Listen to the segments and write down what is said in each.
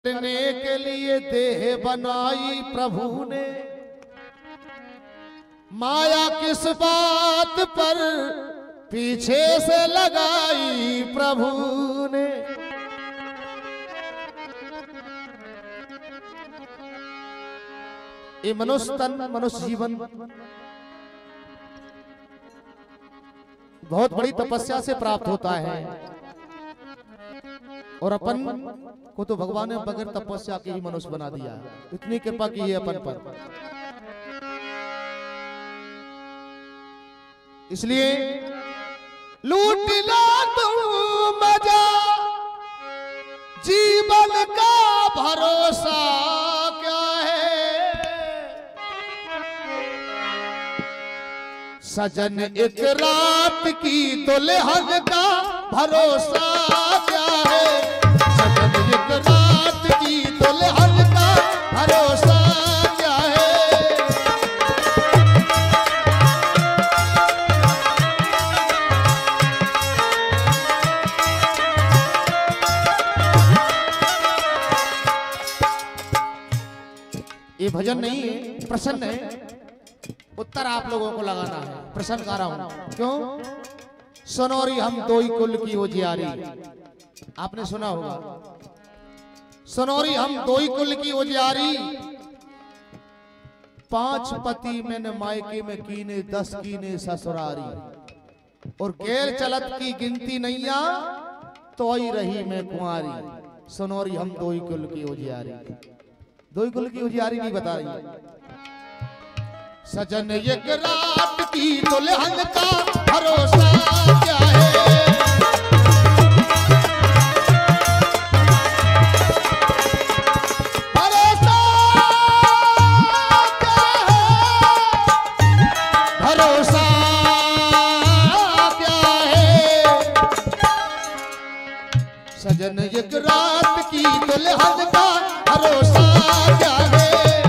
करने के लिए देह बनाई प्रभु ने, माया किस बात पर पीछे से लगाई प्रभु ने। ये मनुष्य तन, मनुष्य जीवन बहुत बड़ी तपस्या से प्राप्त होता है, और अपन को तो भगवान ने बगैर तपस्या के ही मनुष्य बना दिया। इतनी कृपा की है अपन पर। इसलिए लूट लो तुम मजा, जीवन का भरोसा क्या है। सजन एक रात की दुल्हन का भरोसा क्या है। सजन एक रात की दुल्हन का भरोसा क्या है। ये भजन नहीं है, प्रश्न है। उत्तर आप लोगों को लगाना है। प्रश्न कर रहा हूं, क्यों? सोनोरी हम दोई कुल की उजियारी, आपने सुना होगा। सोनोरी हम दोई कुल की उजियारी, 5 पति मैंने मायके में कीने, 10 कीने ससुरारी। और गैर चलत की गिनती नैया, तो ही रही मैं कुंवारी। सोनोरी हम दोई कुल की उजियारी। दोई कुल की उजियारी नहीं बता रही। सजन एक रात की दुल्हन का भरोसा क्या है। भरोसा क्या है, भरोसा क्या है। सजन एक रात की दुल्हन का भरोसा क्या है।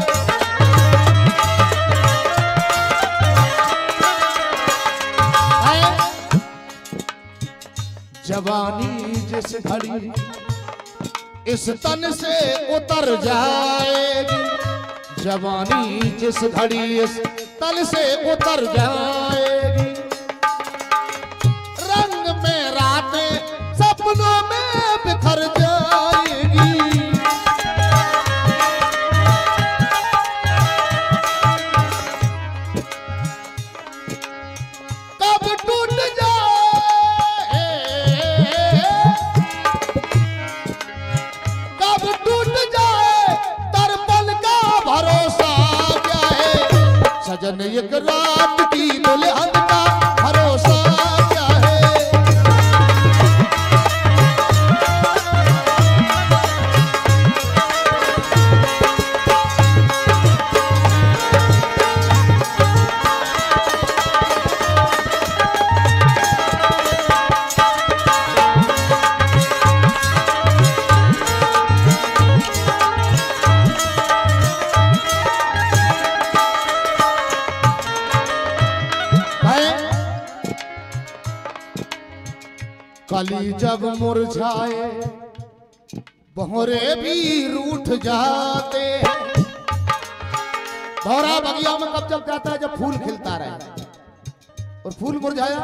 जवानी जिस घड़ी इस तन से उतर जाएगी, जवानी जिस घड़ी इस तन से उतर जाएगी। रंग में रातें सपनों में बिखर जाएगी। कब टूट सजन एक रात की दुल्हन का भरोसा क्या है। कली जब मुरझाए भंवरे भी रूठ जाते हैं। भंवरा बगिया में कब जब जाता है, जब फूल खिलता रहे और फूल मुरझाया।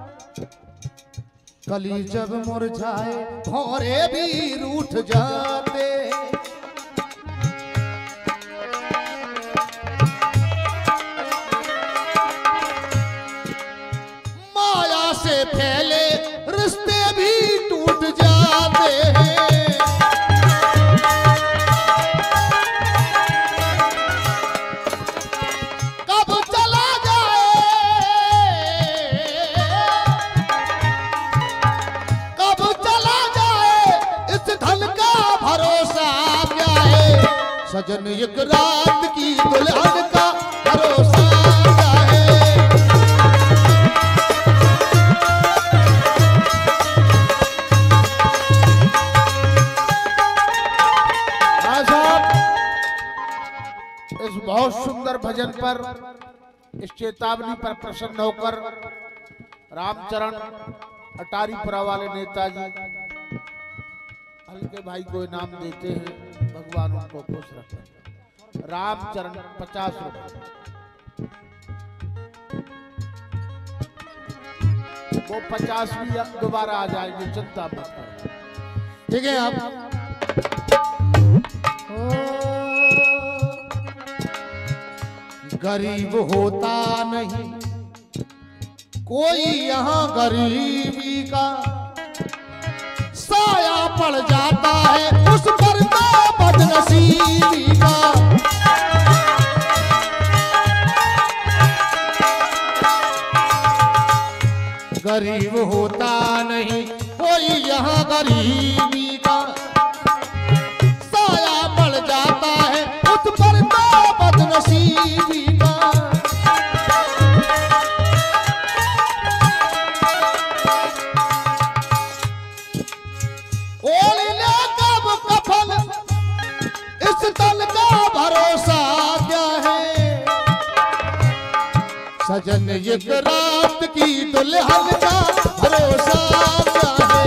कली जब मुरझाए भंवरे भी रूठ जाते। माया से फैले रिश्ते भी टूट जाते हैं। कब चला जाए, कब चला जाए इस धन का भरोसा क्या है। सजन एक रात की दुल्हन का भरोसा क्या है। इस बहुत सुंदर भजन पर, इस चेतावनी पर प्रसन्न होकर रामचरण अटारीपुरा वाले नेताजी हल्के भाई को इनाम देते हैं। भगवान उनको खुश रखें। रामचरण 50 रुपए, वो 50 भी दोबारा आ जाएंगे, चिंता मत करो। ठीक है आप गरीब होता नहीं कोई यहाँ गरीबी का, साया पड़ जाता है उस पर तो बदनसीबी का। गरीब होता नहीं कोई यहाँ गरीबी का, साया पड़ जाता है उस पर तो बदनसीबी का। इस तन का भरोसा क्या है, सजन एक रात की दुल्हन का भरोसा क्या है।